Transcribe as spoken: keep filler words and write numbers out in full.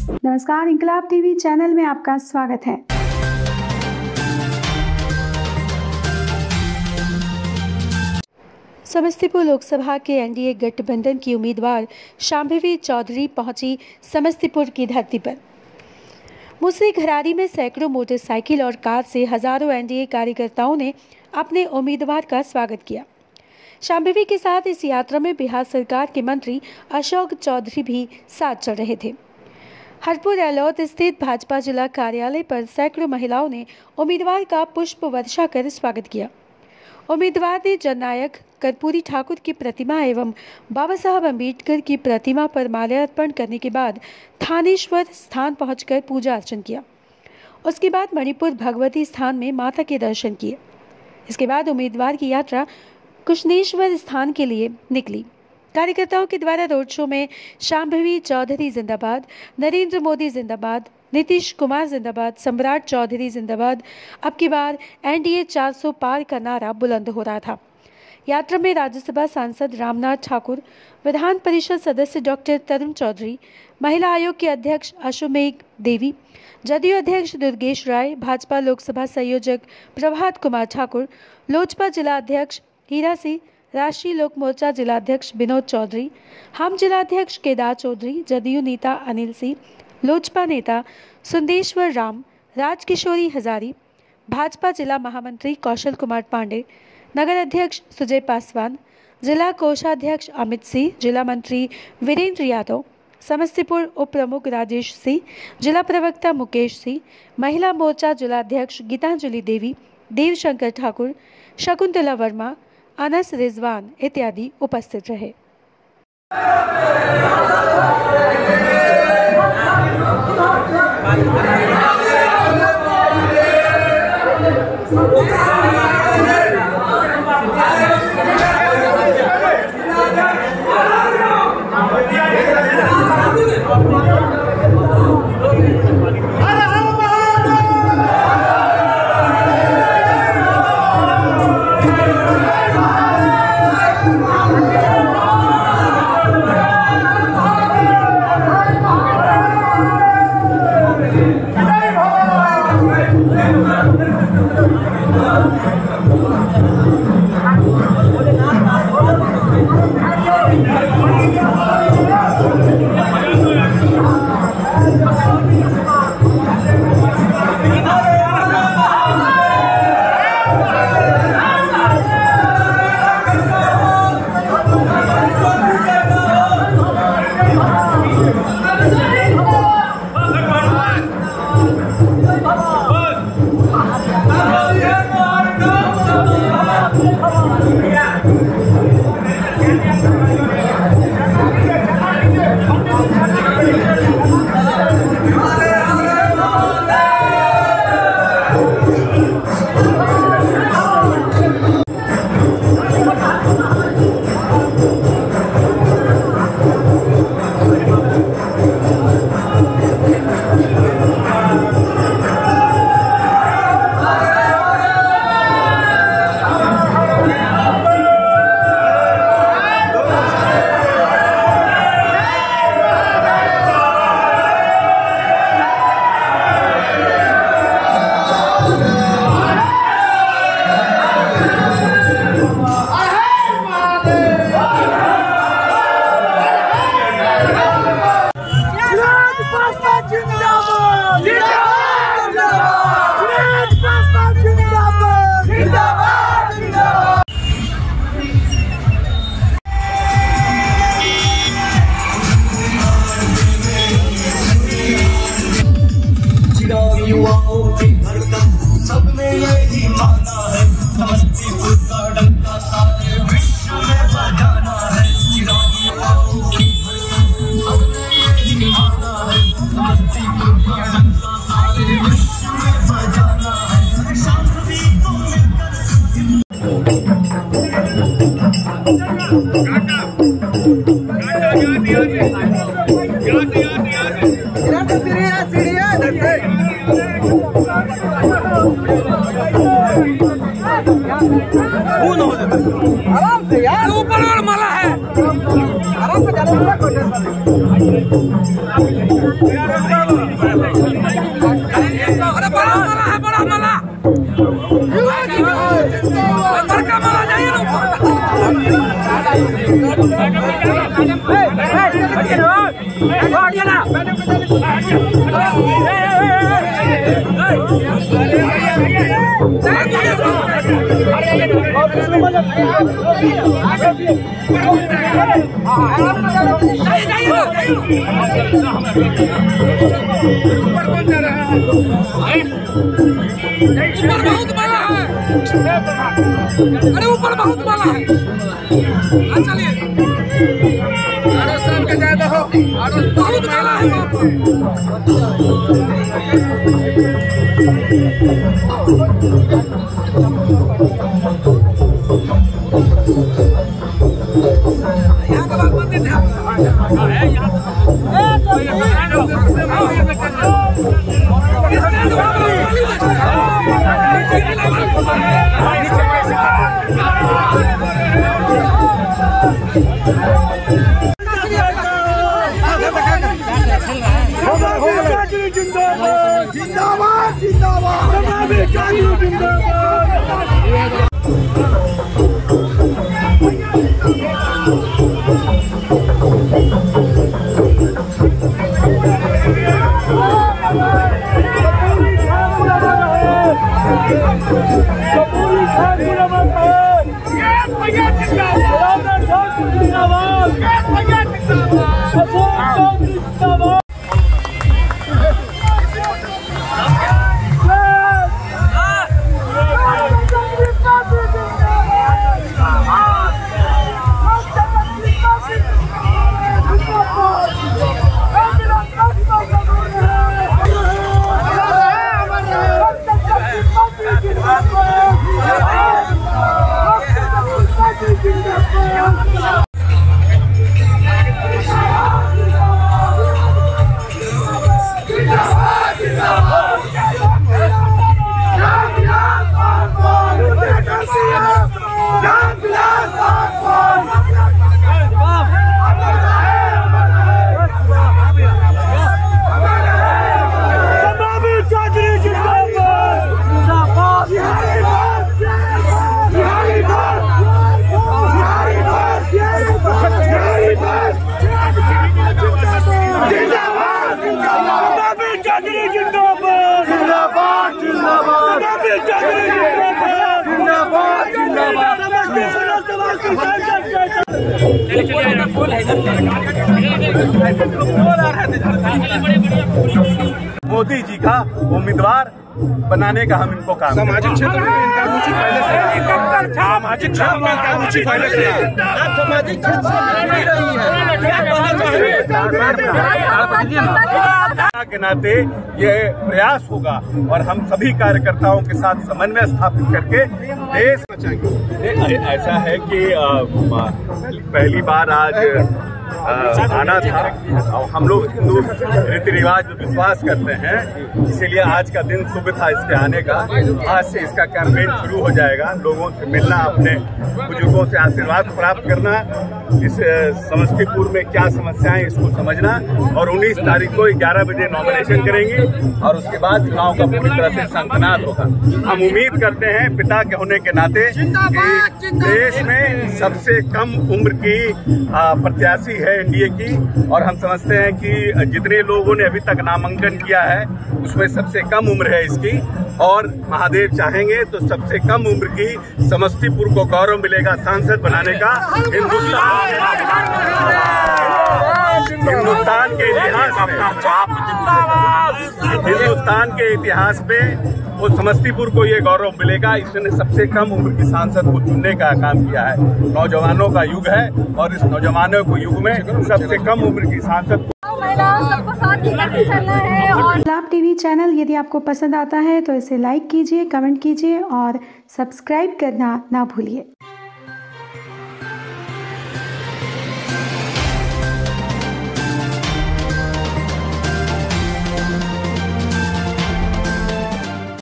नमस्कार, इंकलाब TV channel में आपका स्वागत है। समस्तीपुर लोकसभा के एनडीए गठबंधन की उम्मीदवार शांभवी चौधरी पहुंची समस्तीपुर की धरती पर। मुसरी घरारी में सैकड़ों मोटरसाइकिल और कार से हजारों एनडीए कार्यकर्ताओं ने अपने उम्मीदवार का स्वागत किया। शांभवी के साथ इस यात्रा में बिहार सरकार के मंत्री अशोक चौधरी भी साथ चल रहे थे। हरपुर एलौत स्थित भाजपा जिला कार्यालय पर सैकड़ों महिलाओं ने उम्मीदवार का पुष्प वर्षा कर स्वागत किया। उम्मीदवार ने जननायक कर्पूरी ठाकुर की प्रतिमा एवं बाबा साहब अम्बेडकर की प्रतिमा पर माल्यार्पण करने के बाद थानेश्वर स्थान पहुंचकर पूजा अर्चन किया। उसके बाद मणिपुर भगवती स्थान में माता के दर्शन किए। इसके बाद उम्मीदवार की यात्रा कुशनेश्वर स्थान के लिए निकली। कार्यकर्ताओं के द्वारा रोड शो में शांभवी चौधरी जिंदाबाद, नरेंद्र मोदी जिंदाबाद, नीतीश कुमार जिंदाबाद, सम्राट चौधरी जिंदाबाद, अब की बार एनडीए चार सौ पार का नारा बुलंद हो रहा था। यात्रा में राज्यसभा सांसद रामनाथ ठाकुर, विधान परिषद सदस्य डॉक्टर तरुण चौधरी, महिला आयोग के अध्यक्ष अश्वमेघ देवी, जदयू अध्यक्ष दुर्गेश राय, भाजपा लोकसभा संयोजक प्रभात कुमार ठाकुर, लोजपा जिला अध्यक्ष हीरा सिंह, राष्ट्रीय लोक मोर्चा जिलाध्यक्ष विनोद चौधरी, हम जिलाध्यक्ष केदार चौधरी, जदयू नेता अनिल सिंह, लोजपा नेता सुंदेश्वर राम, राजकिशोरी हजारी, भाजपा जिला महामंत्री कौशल कुमार पांडे, नगर अध्यक्ष सुजय पासवान, जिला कोषाध्यक्ष अमित सिंह, जिला मंत्री वीरेंद्र यादव, समस्तीपुर उप प्रमुख राजेश सिंह, जिला प्रवक्ता मुकेश सिंह, महिला मोर्चा जिलाध्यक्ष गीतांजलि देवी, देवशंकर ठाकुर, शकुंतला वर्मा, अनस रिजवान इत्यादि उपस्थित रहे। आराम से यार ऊपर और माला है आराम से जाना अरे बड़ा माला है, बड़ा माला अंदर का माला जाइए ना ऊपर बहुत माला है, अरे ऊपर बहुत माला है। चलिए अरे सब के ज्यादा हो, अरे बहुत माला है यहाँ का बात मत देना जिंदाबाद जिंदाबाद मोदी जी का उम्मीदवार बनाने का हम इनको काम सामाजिक क्षेत्र में इनका रुचि पहले से सामाजिक क्षेत्र में इनका रुचि पहले से सामाजिक क्षेत्र के नाते ये प्रयास होगा और हम सभी कार्यकर्ताओं के साथ समन्वय स्थापित करके देश चाहिए। ऐसा है कि पहली बार आज आना था और हम लोग हिंदू रीति रिवाज में विश्वास करते हैं, इसीलिए आज का दिन शुभ था इसके आने का। आज से इसका कैंपेन शुरू हो जाएगा, लोगों से मिलना, अपने बुजुर्गों से आशीर्वाद प्राप्त करना, इस समस्तीपुर में क्या समस्याएं इसको समझना और उन्नीस तारीख को ग्यारह बजे नॉमिनेशन करेंगे और उसके बाद चुनाव का पूरी तरह से संकनाद होगा। हम उम्मीद करते हैं पिता के होने के नाते कि देश में सबसे कम उम्र की प्रत्याशी है एनडीए की और हम समझते हैं कि जितने लोगों ने अभी तक नामांकन किया है उसमें सबसे कम उम्र है इसकी और महादेव चाहेंगे तो सबसे कम उम्र की समस्तीपुर को गौरव मिलेगा सांसद बनाने का। हिंदुस्तान हिंदुस्तान के इतिहास में हिंदुस्तान के इतिहास में वो समस्तीपुर को ये गौरव मिलेगा। इसने सबसे कम उम्र की सांसद को चुनने का काम किया है। नौजवानों का युग है और इस नौजवानों को युग में सबसे कम उम्र की सांसद सबको साथ लेकर चलना है। और लाभ टीवी चैनल यदि आपको पसंद आता है तो इसे लाइक कीजिए, कमेंट कीजिए और सब्सक्राइब करना ना भूलिए।